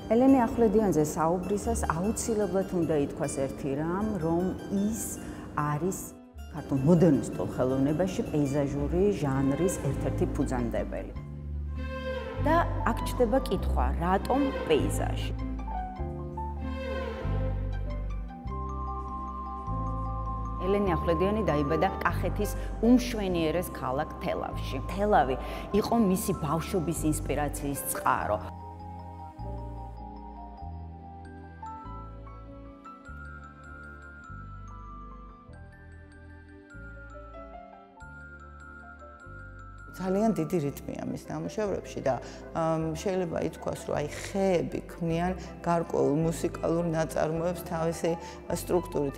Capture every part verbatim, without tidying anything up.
ელენე ახვლედიანზე საუბრისას აუცილებლად უნდა ითქვას ერთი რამ, რომ ის არის ქართულ მოდერნისტულ ხელოვნებაში პეიზაჟური ჟანრის ერთ-ერთი ფუძემდებელი. და აქ ჩდება კითხვა, რატომ პეიზაჟი? ელენე ახვლედიანი დაიბადა კახეთის უმშვენიერეს ქალაქ თელავში. თელავი იყო მისი ბავშვობის ინსპირაციის წყარო. ძალიან დიდი რიტმია მის ნამუშევრებში და შეიძლება ითქვას, რომ აი ხეები ქმნიან გარკვეულ მუსიკალურ ნაწარმოებს თავისი სტრუქტურით.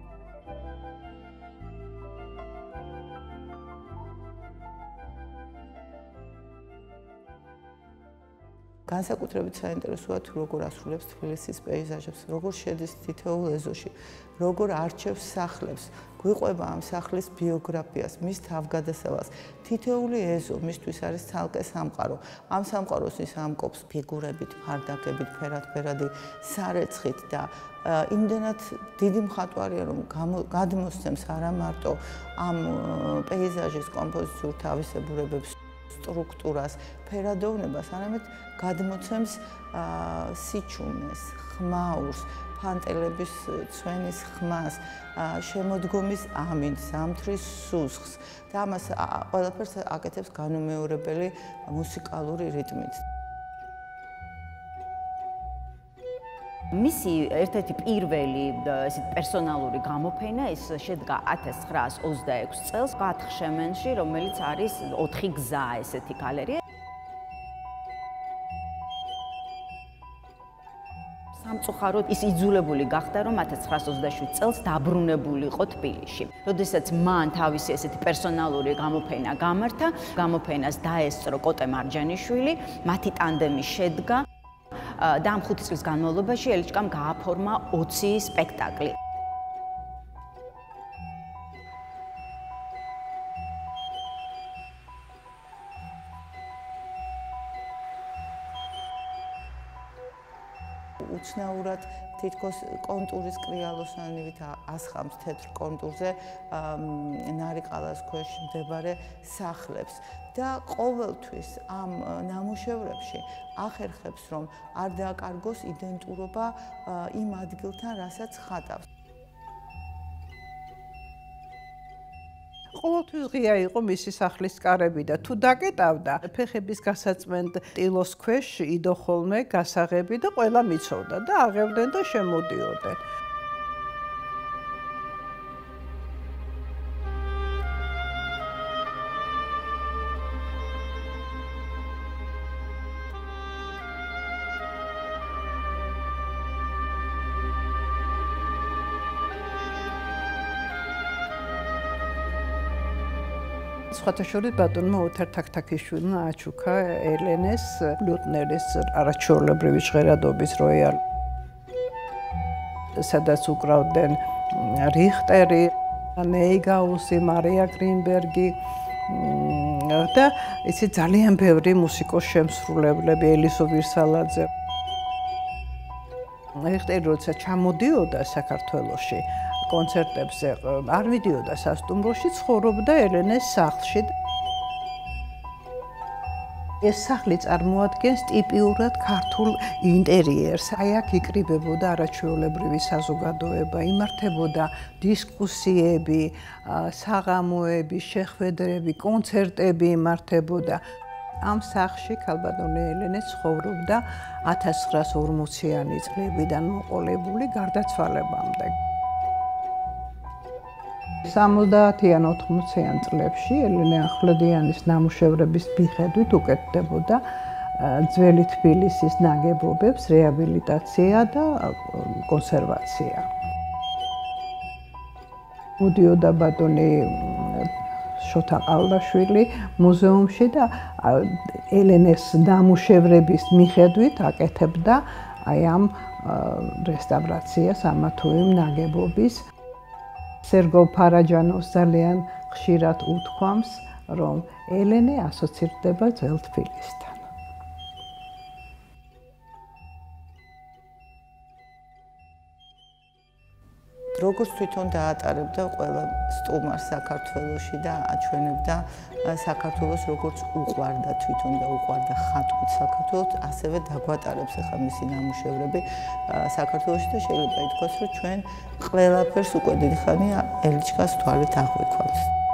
განსაკუთრებით საინტერესოა თუ როგორ ასრულებს თბილისის პეიზაჟებს, როგორ შედის თითოეულ ეზოში, როგორ არჩევს სახლებს, გვიყვება ამ სახლის ბიოგრაფიას, მის თავგადასავალს. თითოეული ეზო მისთვის არის ცალკე სამყარო. ამ სამყაროს ის ამკობს ფიგურებით, ფარდაკებით, ფერადფერადი სარეცხით და იმდენად დიდი მხატვარია, რომ გადმოსცემს არა მარტო ამ პეიზაჟის კომპოზიციურ თავისებურებებს, სტრუქტურას, ფერადოვნებას, არამედ გადმოცემს სიჩუმეს, ხმაურს, ფანტელების ცვენის ხმას, შემოდგომის ამინდს, ზამთრის სუსხს და ამას ყველაფერს აკეთებს განუმეორებელი მუსიკალური რიტმით. მისი ერთ-ერთი პირველი პერსონალური გამოფენა ის შედგა ათას ცხრაას ოცდაექვსი წელს გათხშემენში, რომელიც არის ოთხი გზა ესეთი გალერეა. სამწუხაროდ ის იძულებული გახდა, რომ ათას ცხრაას ოცდაშვიდ წელს დაბრუნებული იყო თბილისში. როდესაც მან თავისი ესეთი პერსონალური გამოფენა გამართა, გამოფენას დაესწრო კოტე მარჯანიშვილი, მათი ტანდემი შედგა და ამ ხუთი წლის განმავლობაში ელიჩკამ გააფორმა ოცი სპექტაკლი. უცნაურად თითქოს კონტურის კრიალოსანივით ასხამს თეთრ კონტურზე ნარიყალას ქვეშ მდებარე სახლებს და ყოველთვის ამ ნამუშევრებში ახერხებს, რომ არ დააკარგოს იდენტურობა იმ ადგილთან, რასაც ხატავს. ყოველთვის ღია იყო მისი სახლის კარები და თუ დაკეტავდა, ფეხების გასაწმენდ ტილოს ქვეშ იდო ხოლმე გასაღები და ყველა მიცოვდა და აღევდნენ და შემოდიოდნენ. სხვათა შორის ბატონმა ოთარ თაქთაქიშვილმა აჩუქა ელენეს ბლუტნერის არაჩვეულებრივი ჟღერადობის როიალი, სადაც უკრავდნენ რიხტერი, ნეიგაუსი, მარია გრინბერგი და ისე ძალიან ბევრი მუსიკოს შემსრულებლები, ელისო ვირსალაძე. რიხტერი როცა ჩამოდიოდა საქართველოში კონცერტებზე, არ მიდიოდა სასტუმროში, ცხოვრობდა ელენეს სახლში. ეს სახლი წარმოადგენს ტიპიურად ქართულ ინტერიერს. აი აქ იკრიბებოდა არაჩვეულებრივი საზოგადოება, იმართებოდა დისკუსიები, საღამოები, შეხვედრები, კონცერტები იმართებოდა. ამ სახლში ქალბატონი ელენე ცხოვრობდა ათას ცხრაას ორმოციანი წლებიდან მოყოლებული გარდაცვალებამდე. სამოცდაათიან ოთხმოციან წლებში ელენე ახვლედიანის ნამუშევრების მიხედვით უკეთდებოდა ძველი თბილისის ნაგებობებს რეაბილიტაცია და კონსერვაცია. მოდიოდა ბატონი შოთა ყავლაშვილი მუზეუმში და ელენეს ნამუშევრების მიხედვით აკეთებდა აი ამ რესტავრაციას ამა თუ იმ ნაგებობის. სერგო ფარაჯანოვს ძალიან ხშირად უთქვამს, რომ ელენე ასოცირდება ძველ თბილისთან. როგორც თვითონ დაატარებდა ყველა სტუმარს საქართველოში და აჩვენებდა საქართველოს როგორც უყვარდა თვითონ და უყვარდა ხატვით საქართველოს, ასევე დაგვატარებს ახლა მისი ნამუშევრები საქართველოში და შეიძლება ითქვას, რომ ჩვენ ყველაფერს უკვე დიდი ხანია ელიჩქას თვალით აღვიქვამთ.